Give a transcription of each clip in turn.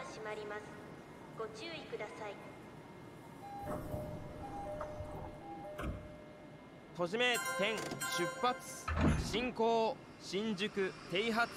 閉まります。ご注意ください。 閉じ目点出発進行新宿停発。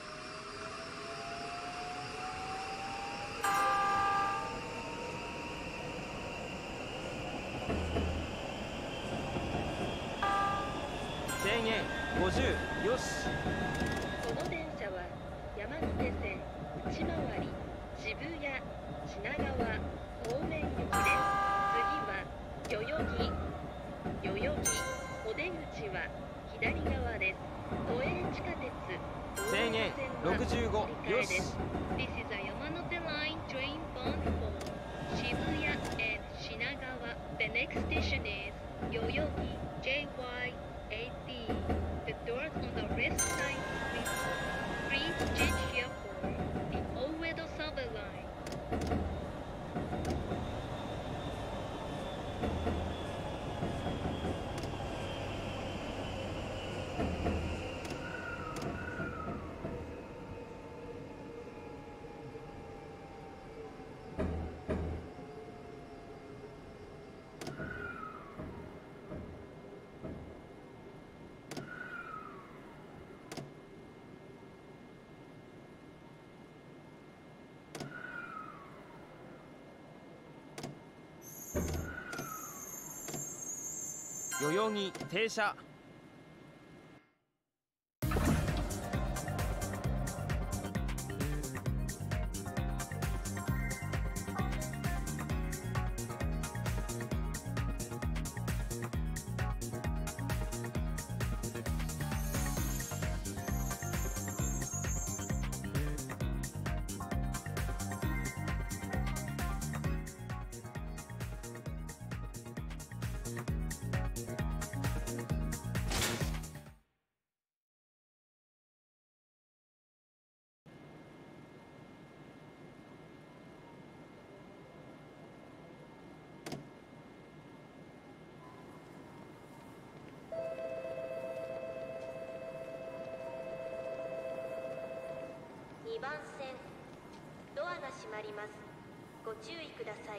制限50よし。 この電車は山手線内回り渋谷品川方面行きです。次は代々木。お出口は左側です。都営地下鉄制限65よし。 This is a Yamanote Line train bound for Shibuya and Shinagawa. The next station is Yoyogi JY80. The doors on the left side will please change here for the Oedo Subway Line. 代々木停車。 2番線ドアが閉まります。ご注意ください。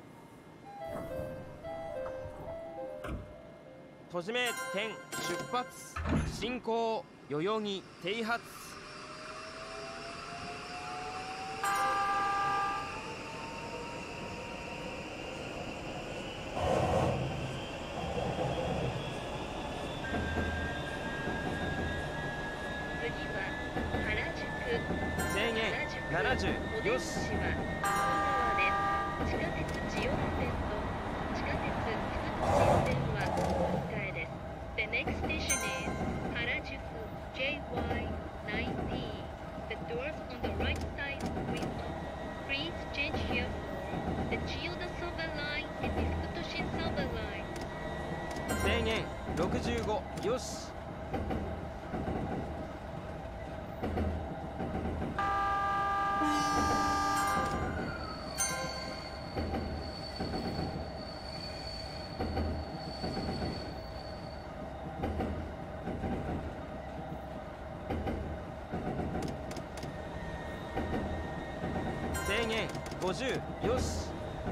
閉じ目点出発進行代々木停発。 次は原宿。 制限70よし。 お出口は右側です。地下鉄千代田線と地下鉄副都心線はお迎えです。The next station is Harajuku JY90. The doors on the right side will please change here for the Chiyoda Subway Line and the Fukutoshi Subway Line. 制限65よし。制限50よし。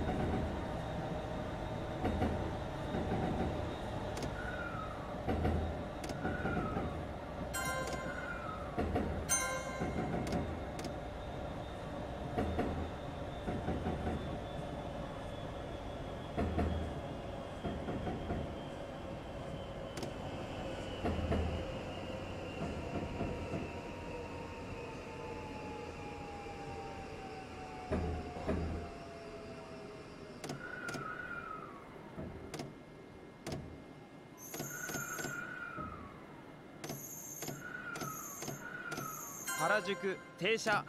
原宿停車。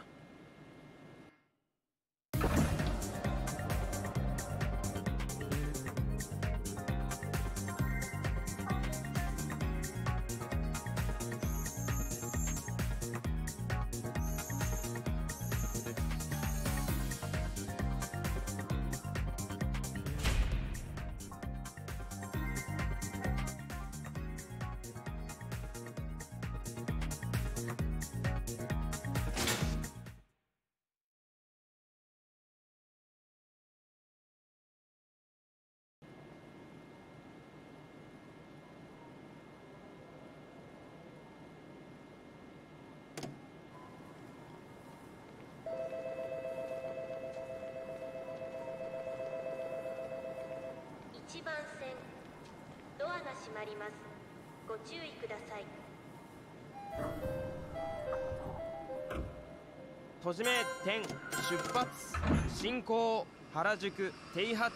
ドアが閉まります。ご注意ください。 閉じ目点出発進行原宿停発。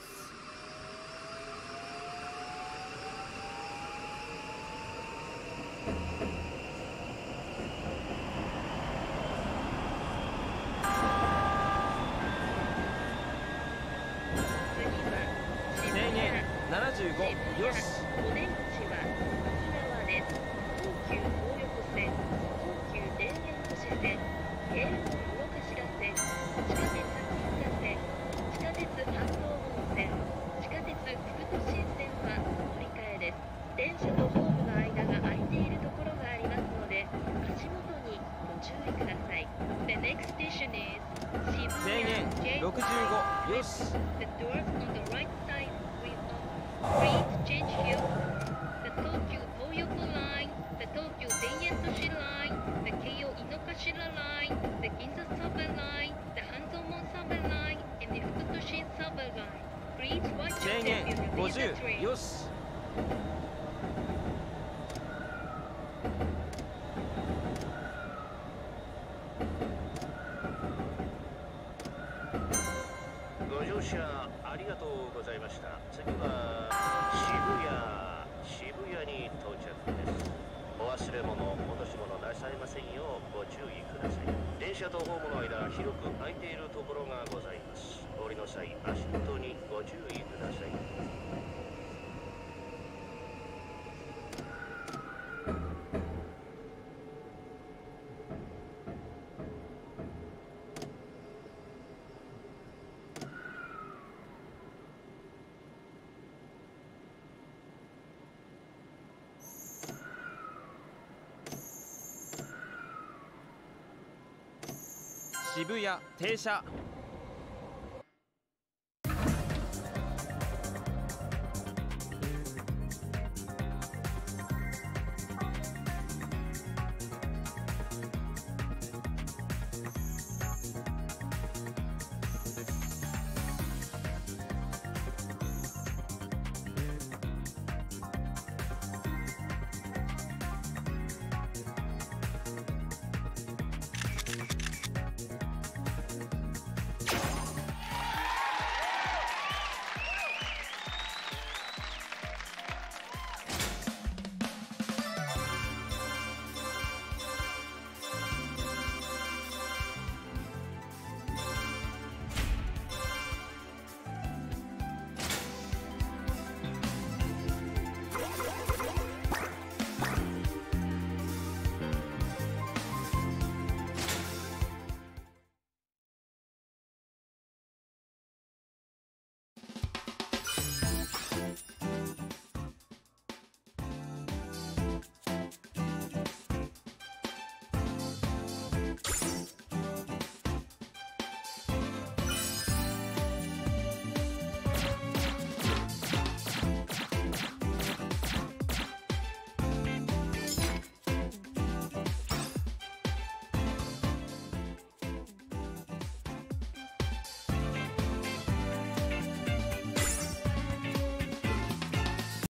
制限75よし。 お出口は右側です。東急東横線、東急田園都市線、京王井の頭線、地下鉄銀座線、地下鉄半蔵門線、地下鉄副都心線は乗り換えです。電車とホームの間が空いているところがありますので、足元にご注意ください。The next station is 制限 Shibuya 65よし。 The doors on the right side will open. Please change here. The Tokyo Toyoko line, the Tokyo Denyen-toshi line, the Keio Inokashira line, the Ginza subway line, the Hanzomon subway line, and the Fukutoshi subway line. Please watch 制 your 限 step when you leave the 50 train. よし。 ご乗車ありがとうございました。次は渋谷に到着です。お忘れ物、落とし物なさいませんようご注意ください。電車とホームの間、広く空いているところがございます。お降りの際、足元にご注意ください。 渋谷停車